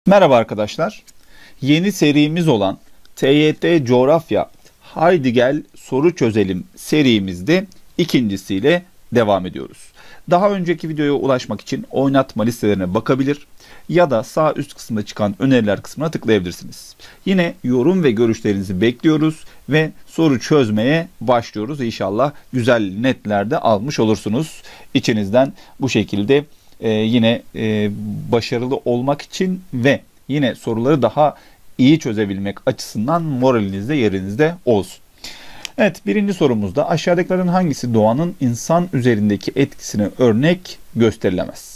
Merhaba arkadaşlar. Yeni serimiz olan TYT Coğrafya Haydi Gel Soru Çözelim serimizde ikincisiyle devam ediyoruz. Daha önceki videoya ulaşmak için oynatma listelerine bakabilir ya da sağ üst kısımda çıkan öneriler kısmına tıklayabilirsiniz. Yine yorum ve görüşlerinizi bekliyoruz ve soru çözmeye başlıyoruz. İnşallah güzel netler de almış olursunuz. İçinizden bu şekilde yine başarılı olmak için ve yine soruları daha iyi çözebilmek açısından moraliniz de yerinizde olsun. Evet, birinci sorumuzda aşağıdakilerin hangisi doğanın insan üzerindeki etkisine örnek gösterilemez?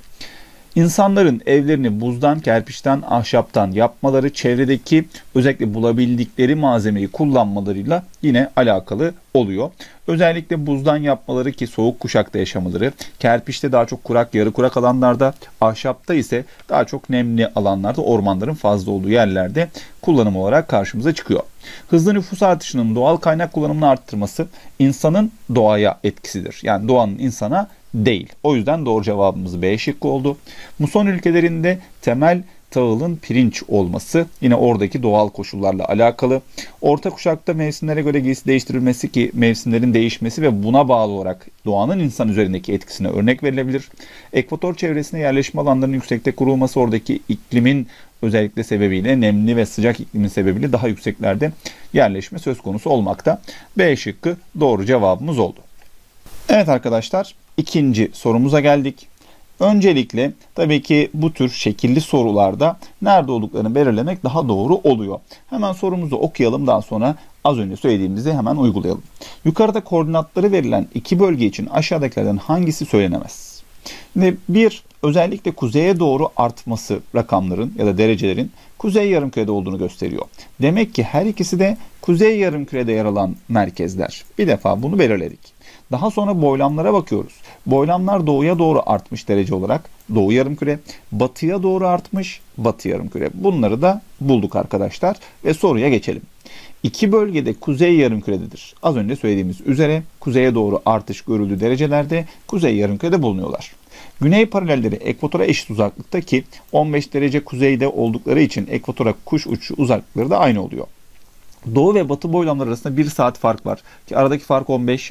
İnsanların evlerini buzdan, kerpiçten, ahşaptan yapmaları, çevredeki özellikle bulabildikleri malzemeyi kullanmalarıyla yine alakalı oluyor. Özellikle buzdan yapmaları ki soğuk kuşakta yaşamaları, kerpiçte daha çok kurak, yarı kurak alanlarda, ahşapta ise daha çok nemli alanlarda, ormanların fazla olduğu yerlerde kullanım olarak karşımıza çıkıyor. Hızlı nüfus artışının doğal kaynak kullanımını arttırması insanın doğaya etkisidir. Yani doğanın insana değil. O yüzden doğru cevabımız B şıkkı oldu. Muson ülkelerinde temel tahılın pirinç olması yine oradaki doğal koşullarla alakalı. Orta kuşakta mevsimlere göre giysi değiştirilmesi ki mevsimlerin değişmesi ve buna bağlı olarak doğanın insan üzerindeki etkisine örnek verilebilir. Ekvator çevresinde yerleşim alanlarının yüksekte kurulması oradaki iklimin özellikle sebebiyle nemli ve sıcak iklimin sebebiyle daha yükseklerde yerleşme söz konusu olmakta. B şıkkı doğru cevabımız oldu. Evet arkadaşlar, ikinci sorumuza geldik. Öncelikle tabii ki bu tür şekilli sorularda nerede olduklarını belirlemek daha doğru oluyor. Hemen sorumuzu okuyalım, daha sonra az önce söylediğimizi hemen uygulayalım. Yukarıda koordinatları verilen iki bölge için aşağıdakilerden hangisi söylenemez? Şimdi özellikle kuzeye doğru artması rakamların ya da derecelerin kuzey yarımkürede olduğunu gösteriyor. Demek ki her ikisi de kuzey yarımkürede yer alan merkezler. Bir defa bunu belirledik. Daha sonra boylamlara bakıyoruz. Boylamlar doğuya doğru artmış derece olarak doğu yarımküre, batıya doğru artmış batı yarımküre. Bunları da bulduk arkadaşlar ve soruya geçelim. İki bölgede kuzey yarımkürededir. Az önce söylediğimiz üzere kuzeye doğru artış görüldüğü derecelerde kuzey yarımkürede bulunuyorlar. Güney paralelleri ekvatora eşit uzaklıkta ki 15 derece kuzeyde oldukları için ekvatora kuş uçuşu uzaklıkları da aynı oluyor. Doğu ve batı boylamlar arasında 1 saat fark var. Ki aradaki fark 15,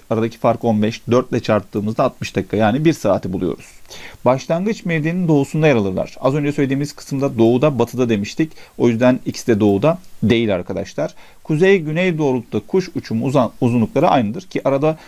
4 ile çarptığımızda 60 dakika, yani 1 saati buluyoruz. Başlangıç mevdiğinin doğusunda yer alırlar. Az önce söylediğimiz kısımda doğuda, batıda demiştik. O yüzden ikisi de doğuda değil arkadaşlar. Kuzey-güney doğrultuda kuş uçumu uzunlukları aynıdır ki arada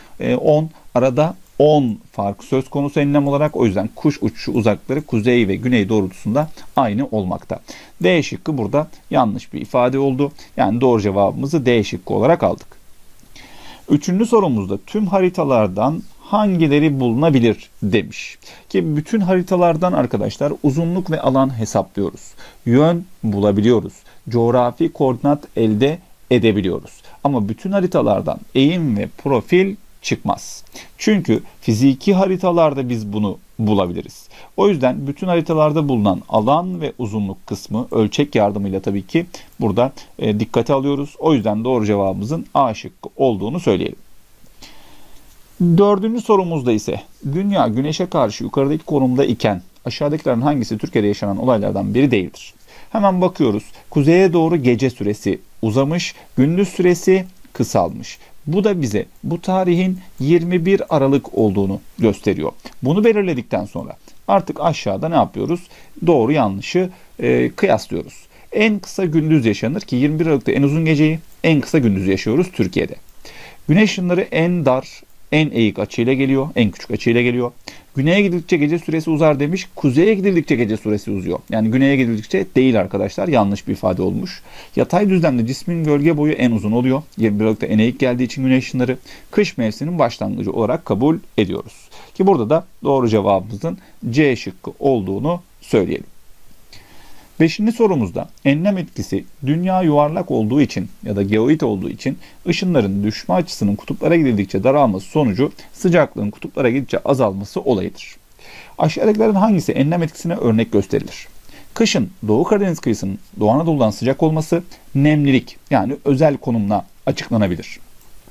10 fark söz konusu enlem olarak, o yüzden kuş uçuşu uzakları kuzey ve güney doğrultusunda aynı olmakta. D şıkkı burada yanlış bir ifade oldu. Yani doğru cevabımızı D şıkkı olarak aldık. Üçüncü sorumuzda tüm haritalardan hangileri bulunabilir demiş. Ki bütün haritalardan arkadaşlar uzunluk ve alan hesaplıyoruz. Yön bulabiliyoruz. Coğrafi koordinat elde edebiliyoruz. Ama bütün haritalardan eğim ve profil çıkmaz. Çünkü fiziki haritalarda biz bunu bulabiliriz. O yüzden bütün haritalarda bulunan alan ve uzunluk kısmı ölçek yardımıyla tabii ki burada dikkate alıyoruz. O yüzden doğru cevabımızın A şıkkı olduğunu söyleyelim. Dördüncü sorumuzda ise Dünya Güneş'e karşı yukarıdaki konumda iken aşağıdakilerin hangisi Türkiye'de yaşanan olaylardan biri değildir? Hemen bakıyoruz. Kuzeye doğru gece süresi uzamış, gündüz süresi kısalmış. Bu da bize bu tarihin 21 Aralık olduğunu gösteriyor. Bunu belirledikten sonra artık aşağıda ne yapıyoruz? Doğru yanlışı kıyaslıyoruz. En kısa gündüz yaşanır ki 21 Aralık'ta en uzun geceyi, en kısa gündüzü yaşıyoruz Türkiye'de. Güneş ışınları en dar, en eğik açıyla geliyor, en küçük açıyla geliyor. Güneye gidildikçe gece süresi uzar demiş. Kuzeye gidildikçe gece süresi uzuyor. Yani güneye gidildikçe değil arkadaşlar. Yanlış bir ifade olmuş. Yatay düzlemde cismin gölge boyu en uzun oluyor. 21 Aralık'ta en eğik geldiği için güneş ışınları kış mevsiminin başlangıcı olarak kabul ediyoruz. Ki burada da doğru cevabımızın C şıkkı olduğunu söyleyelim. Beşinci sorumuzda enlem etkisi dünya yuvarlak olduğu için ya da geoid olduğu için ışınların düşme açısının kutuplara gidildikçe daralması sonucu sıcaklığın kutuplara gidince azalması olayıdır. Aşağıdakilerin hangisi enlem etkisine örnek gösterilir? Kışın Doğu Karadeniz kıyısının Doğu Anadolu'dan sıcak olması nemlilik, yani özel konumla açıklanabilir.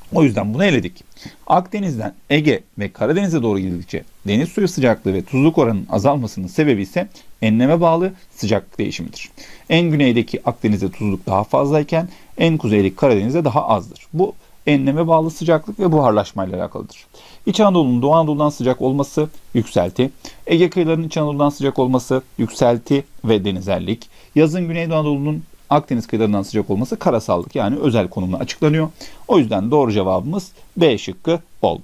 O yüzden bunu eledik. Akdeniz'den Ege ve Karadeniz'e doğru gidildikçe deniz suyu sıcaklığı ve tuzluk oranının azalmasının sebebi ise enleme bağlı sıcaklık değişimidir. En güneydeki Akdeniz'de tuzluk daha fazlayken en kuzeydeki Karadeniz'de daha azdır. Bu enleme bağlı sıcaklık ve buharlaşmayla alakalıdır. İç Anadolu'nun Doğu Anadolu'dan sıcak olması yükselti, Ege kıyılarının İç Anadolu'dan sıcak olması yükselti ve denizellik, yazın Güneydoğu Anadolu'nun Akdeniz kıyılarından sıcak olması karasallık yani özel konumla açıklanıyor. O yüzden doğru cevabımız B şıkkı oldu.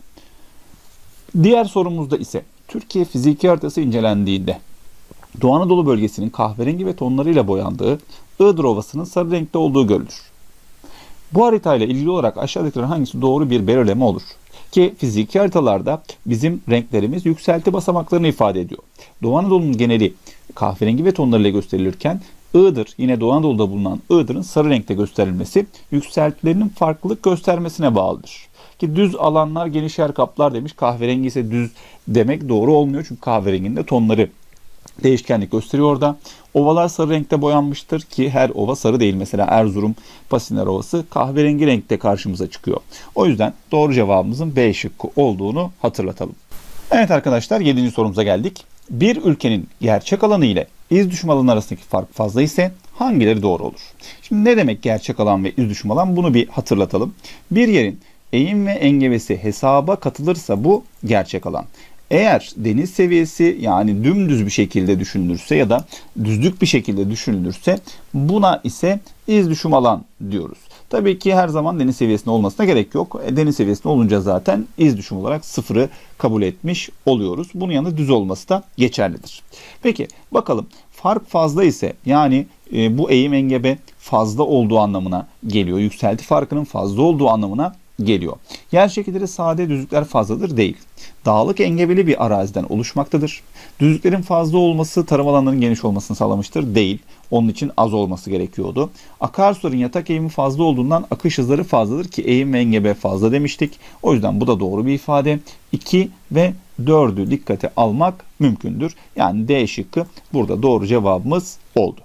Diğer sorumuzda ise Türkiye fiziki haritası incelendiğinde Doğu Anadolu bölgesinin kahverengi ve tonlarıyla boyandığı Iğdır Ovası'nın sarı renkte olduğu görülür. Bu haritayla ilgili olarak aşağıdakilerin hangisi doğru bir belirleme olur? Ki fiziki haritalarda bizim renklerimiz yükselti basamaklarını ifade ediyor. Doğu Anadolu'nun geneli kahverengi ve tonlarıyla gösterilirken Iğdır, yine Doğu Anadolu'da bulunan Iğdır'ın sarı renkte gösterilmesi yükseltilerinin farklılık göstermesine bağlıdır. Ki düz alanlar geniş yer kaplar demiş. Kahverengi ise düz demek doğru olmuyor. Çünkü kahverenginin de tonları değişkenlik gösteriyor orada. Ovalar sarı renkte boyanmıştır ki her ova sarı değil. Mesela Erzurum Pasinler Ovası kahverengi renkte karşımıza çıkıyor. O yüzden doğru cevabımızın B şıkkı olduğunu hatırlatalım. Evet arkadaşlar, 7. sorumuza geldik. Bir ülkenin gerçek alanı ile iz düşüm alanı arasındaki fark fazla ise hangileri doğru olur? Şimdi ne demek gerçek alan ve iz düşüm alan, bunu bir hatırlatalım. Bir yerin eğim ve engebesi hesaba katılırsa bu gerçek alan. Eğer deniz seviyesi yani dümdüz bir şekilde düşünülürse ya da düzlük bir şekilde düşünülürse buna ise iz düşüm alan diyoruz. Tabii ki her zaman deniz seviyesinde olmasına gerek yok. Deniz seviyesinde olunca zaten iz düşüm olarak sıfırı kabul etmiş oluyoruz. Bunun yanında düz olması da geçerlidir. Peki bakalım, fark fazla ise yani bu eğim engebe fazla olduğu anlamına geliyor. Yükselti farkının fazla olduğu anlamına geliyor. Yer şekilleri sade, düzlükler fazladır değil. Dağlık engebeli bir araziden oluşmaktadır. Düzlüklerin fazla olması tarım alanlarının geniş olmasını sağlamıştır değil. Onun için az olması gerekiyordu. Akarsuların yatak eğimi fazla olduğundan akış hızları fazladır ki eğim ve engebe fazla demiştik. O yüzden bu da doğru bir ifade. 2 ve 4'ü dikkate almak mümkündür. Yani D şıkkı burada doğru cevabımız oldu.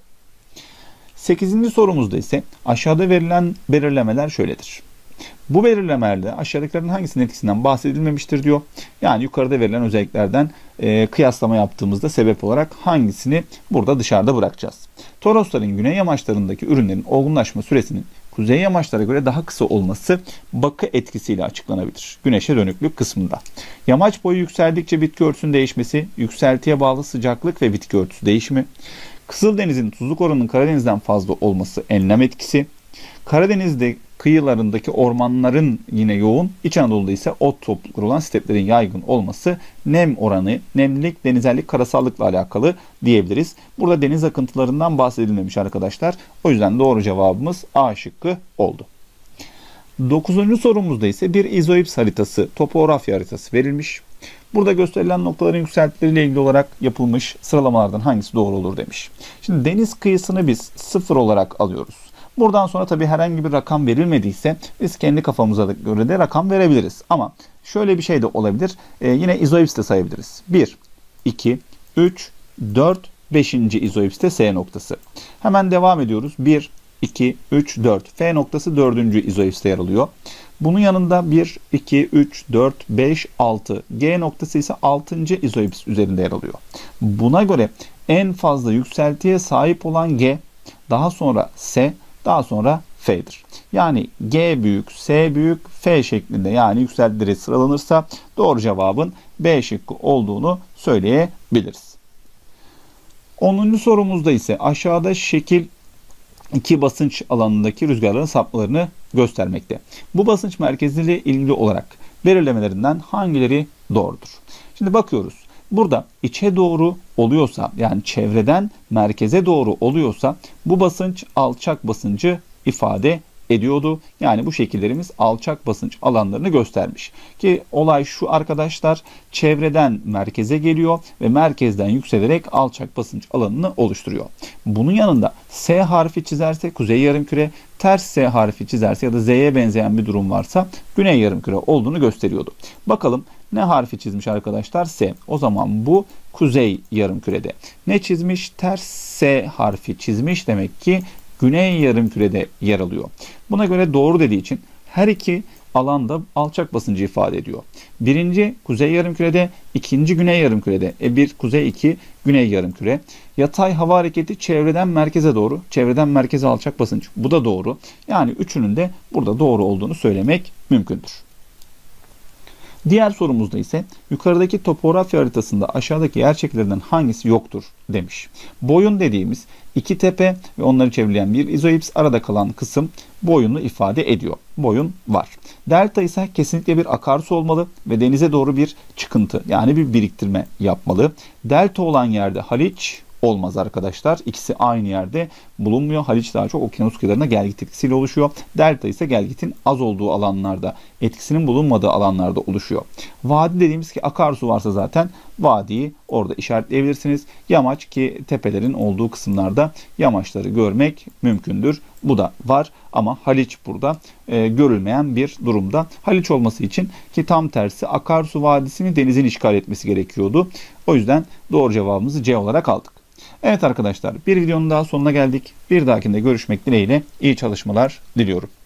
8. sorumuzda ise aşağıda verilen belirlemeler şöyledir. Bu belirlemelerde aşağıdakilerin hangisinin etkisinden bahsedilmemiştir diyor. Yani yukarıda verilen özelliklerden kıyaslama yaptığımızda sebep olarak hangisini burada dışarıda bırakacağız. Torosların güney yamaçlarındaki ürünlerin olgunlaşma süresinin kuzey yamaçlara göre daha kısa olması bakı etkisiyle açıklanabilir. Güneşe dönüklük kısmında. Yamaç boyu yükseldikçe bitki örtüsünün değişmesi, yükseltiye bağlı sıcaklık ve bitki örtüsü değişimi, Kızıldeniz'in tuzluk oranının Karadeniz'den fazla olması enlem etkisi, Karadeniz'de kıyılarındaki ormanların yine yoğun, İç Anadolu'da ise ot toplulukları olan steplerin yaygın olması nem oranı, nemlilik, denizellik, karasallıkla alakalı diyebiliriz. Burada deniz akıntılarından bahsedilmemiş arkadaşlar. O yüzden doğru cevabımız A şıkkı oldu. 9. sorumuzda ise bir izoips haritası, topografya haritası verilmiş. Burada gösterilen noktaların yükseltileriyle ilgili olarak yapılmış sıralamalardan hangisi doğru olur demiş. Şimdi deniz kıyısını biz 0 olarak alıyoruz. Buradan sonra tabii herhangi bir rakam verilmediyse biz kendi kafamıza göre de rakam verebiliriz. Ama şöyle bir şey de olabilir. Yine izoips de sayabiliriz. 1, 2, 3, 4, 5. izoips de S noktası. Hemen devam ediyoruz. 1, 2, 3, 4. F noktası 4. izoipste yer alıyor. Bunun yanında 1, 2, 3, 4, 5, 6. G noktası ise 6. izoips üzerinde yer alıyor. Buna göre en fazla yükseltiye sahip olan G, daha sonra S, daha sonra F'dir. Yani G büyük, S büyük, F şeklinde yani yükseltileri sıralanırsa doğru cevabın B şıkkı olduğunu söyleyebiliriz. 10. sorumuzda ise aşağıda şekil 2 basınç alanındaki rüzgarların sapmalarını göstermekte. Bu basınç merkeziyle ilgili olarak belirlemelerinden hangileri doğrudur? Şimdi bakıyoruz. Burada içe doğru oluyorsa yani çevreden merkeze doğru oluyorsa bu basınç alçak basıncı ifade ediyordu. Yani bu şekillerimiz alçak basınç alanlarını göstermiş. Ki olay şu arkadaşlar, çevreden merkeze geliyor ve merkezden yükselerek alçak basınç alanını oluşturuyor. Bunun yanında S harfi çizerse kuzey yarımküre, ters S harfi çizerse ya da Z'ye benzeyen bir durum varsa güney yarımküre olduğunu gösteriyordu. Bakalım ne harfi çizmiş arkadaşlar? S. O zaman bu kuzey yarımkürede. Ne çizmiş? Ters S harfi çizmiş. Demek ki güney yarımkürede yer alıyor. Buna göre doğru dediği için her iki alanda alçak basıncı ifade ediyor. Birinci kuzey yarımkürede, ikinci güney yarımkürede. Bir kuzey, iki güney yarımküre. Yatay hava hareketi çevreden merkeze doğru. Çevreden merkeze alçak basınç. Bu da doğru. Yani üçünün de burada doğru olduğunu söylemek mümkündür. Diğer sorumuzda ise yukarıdaki topografya haritasında aşağıdaki yer şekillerinden hangisi yoktur demiş. Boyun dediğimiz iki tepe ve onları çevreleyen bir izoips, arada kalan kısım boyunu ifade ediyor. Boyun var. Delta ise kesinlikle bir akarsu olmalı ve denize doğru bir çıkıntı, yani bir biriktirme yapmalı. Delta olan yerde Haliç olmaz arkadaşlar. İkisi aynı yerde bulunmuyor. Haliç daha çok okyanus kıyılarında gelgit etkisiyle oluşuyor. Delta ise gelgitin az olduğu alanlarda, etkisinin bulunmadığı alanlarda oluşuyor. Vadi dediğimiz ki akarsu varsa zaten vadiyi orada işaretleyebilirsiniz. Yamaç ki tepelerin olduğu kısımlarda yamaçları görmek mümkündür. Bu da var ama Haliç burada görülmeyen bir durumda. Haliç olması için ki tam tersi akarsu vadisini denizin işgal etmesi gerekiyordu. O yüzden doğru cevabımızı C olarak aldık. Evet arkadaşlar, bir videonun daha sonuna geldik. Bir dahakinde görüşmek dileğiyle iyi çalışmalar diliyorum.